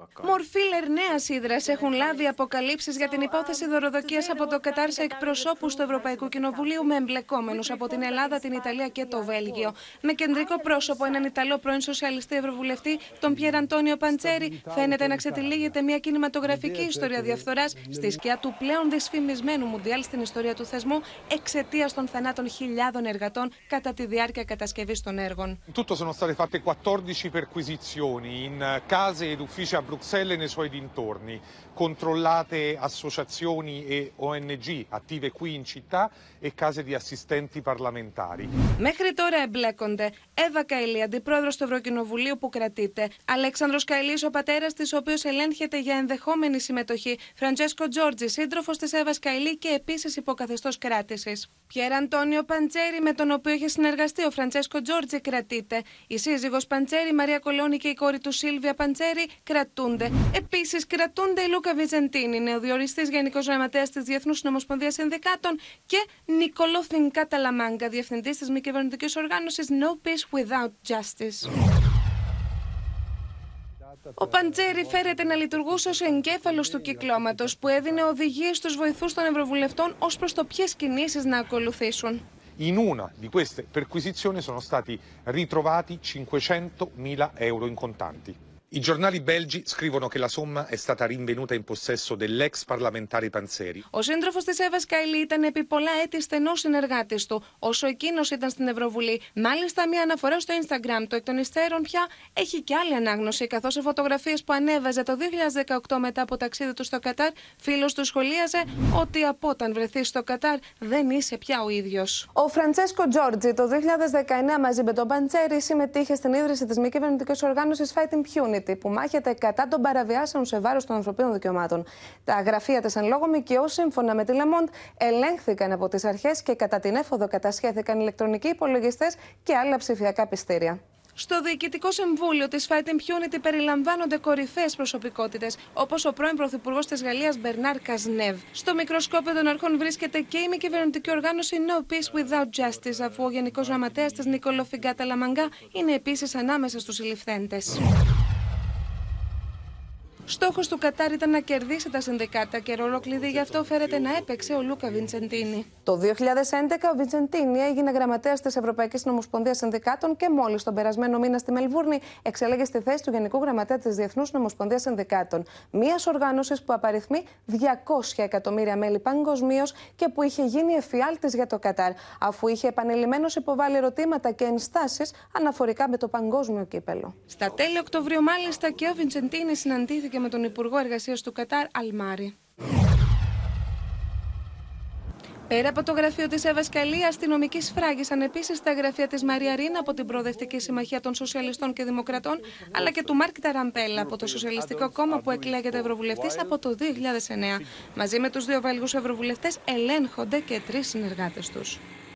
Μορφή λερναίας ύδρας έχουν λάβει αποκαλύψεις για την υπόθεση δωροδοκίας από το Κατάρ σε εκπροσώπους του Ευρωπαϊκού Κοινοβουλίου με εμπλεκόμενους από την Ελλάδα, την Ιταλία και το Βέλγιο. Με κεντρικό πρόσωπο έναν Ιταλό πρώην σοσιαλιστή ευρωβουλευτή, τον Πιέρ Αντώνιο Παντσέρι, φαίνεται να ξετυλίγεται μια κινηματογραφική ιστορία διαφθοράς στη σκιά του πλέον δυσφημισμένου Μουντιάλ στην ιστορία του θεσμού εξαιτίας των θανάτων χιλιάδων εργατών κατά τη διάρκεια κατασκευής των έργων. Tutto sono state fatte 14 perquisizioni in case ed uffici a Bruxelles e nei suoi dintorni, controllate associazioni e ONG attive qui in città e case di assistenti parlamentari. Μέχρι τώρα εμπλέκονται Εύα Καηλή, αντιπρόεδρος του Ευρωκοινοβουλίου που κρατείται, Αλέξανδρος Καηλής, ο πατέρας της, ο οποίος ελέγχεται για ενδεχόμενη συμμετοχή, Φραντζέσκο Τζόρτζι, σύντροφος της Εύας Καηλή και επίσης υποκαθεστώς κράτησης. Πιέρ Αντώνιο Παντσέρι, με τον οποίο είχε συνεργαστεί ο Φραντζέσκο Τζόρτζι, κρατείται. Η σύζυγος Παντσέρι, Μαρία Κολεόνη, και η κόρη του Σίλβια Παντσέρι κρατούνται. Επίσης κρατούνται η Λούκα Βιτζεντίνη, νεοδιοριστής Γενικός Γραμματέας της Διεθνούς Συνομοσπονδίας Συνδικάτων, και Νικολό Φινκάτα Λαμάγκα, διευθυντής της μη κυβερνητικής οργάνωσης No Peace Without Justice. Ο Παντσέρι φέρεται να λειτουργούσε ως εγκέφαλος του κυκλώματος που έδινε οδηγίες στους βοηθούς των ευρωβουλευτών ως προς το ποιες κινήσεις να ακολουθήσουν. In una di queste perquisizioni sono stati ritrovati 500.000 euro in contanti. I giornali belgi scrivono che la somma è stata rinvenuta in possesso dell'ex parlamentare Panzeri. Ο σύντροφος της Εύας Καηλή ήταν επί πολλά έτη στενός συνεργάτης του, όσο εκείνος ήταν στην Ευρωβουλή. Μάλιστα, μια αναφορά στο Instagram του εκ των υστέρων πια έχει και άλλη ανάγνωση, καθώς σε φωτογραφίες που ανέβαζε το 2018 μετά από ταξίδι του στο Κατάρ, φίλος του σχολίαζε ότι από όταν βρεθεί στο Κατάρ δεν είσαι πια ο ίδιος. Ο Φραντσέσκο Τζόρτζι το 2019 μαζί με τον Παντσέρι συμμετείχε στην ίδρυση της μη κυβερνητικής οργάνωσης Fight Impunity, που μάχεται κατά των παραβιάσεων σε βάρος των ανθρωπίνων δικαιωμάτων. Τα γραφεία της εν λόγω ΜΚΟ, σύμφωνα με τη Le Monde, ελέγχθηκαν από τις αρχές και κατά την έφοδο κατασχέθηκαν ηλεκτρονικοί υπολογιστές και άλλα ψηφιακά πιστήρια. Στο Διοικητικό Συμβούλιο της Fight Impunity περιλαμβάνονται κορυφαίες προσωπικότητες, όπως ο πρώην Πρωθυπουργός της Γαλλίας Μπερνάρ Καζνέβ. Στο μικροσκόπιο των αρχών βρίσκεται και η μη κυβερνητική οργάνωση No Peace Without Justice, αφού ο Γενικός Γραμματέας της Νικολό Φινκάτα Λαμάγκα είναι επίσης ανάμεσα στους συλληφθέντες. Στόχος του Κατάρ ήταν να κερδίσει τα συνδικάτα και ρόλο κλειδί γι' αυτό φέρεται να έπαιξε ο Λούκα Βιτζεντίνη. Το 2011 ο Βιτζεντίνη έγινε γραμματέας της Ευρωπαϊκής Νομοσπονδίας Συνδικάτων και μόλις τον περασμένο μήνα στη Μελβούρνη εξελέγει στη θέση του Γενικού Γραμματέα της Διεθνούς Νομοσπονδίας Συνδικάτων. Μιας οργάνωσης που απαριθμεί 200 εκατομμύρια μέλη παγκοσμίως και που είχε γίνει εφιάλτης για το Κατάρ, αφού είχε επανειλημμένως υποβάλει ερωτήματα και ενστάσεις αναφορικά με το παγκόσμιο κύπελο. Στα τέλη Οκτωβρίου, μάλιστα, και ο Βιτζεντίνη συναντήθηκε με τον Υπουργό Εργασίας του Κατάρ, Αλμάρι. Πέρα από το γραφείο της Εύας Καηλή, αστυνομικοί σφράγισαν επίσης τα γραφεία της Μαρία Ρίνα από την Προοδευτική Συμμαχία των Σοσιαλιστών και Δημοκρατών, αλλά και του Μάρκ Ταραμπέλα από το Σοσιαλιστικό Κόμμα που εκλέγεται ευρωβουλευτής από το 2009. Μαζί με τους δύο Βέλγους ευρωβουλευτές ελέγχονται και 3 συνεργάτες τους.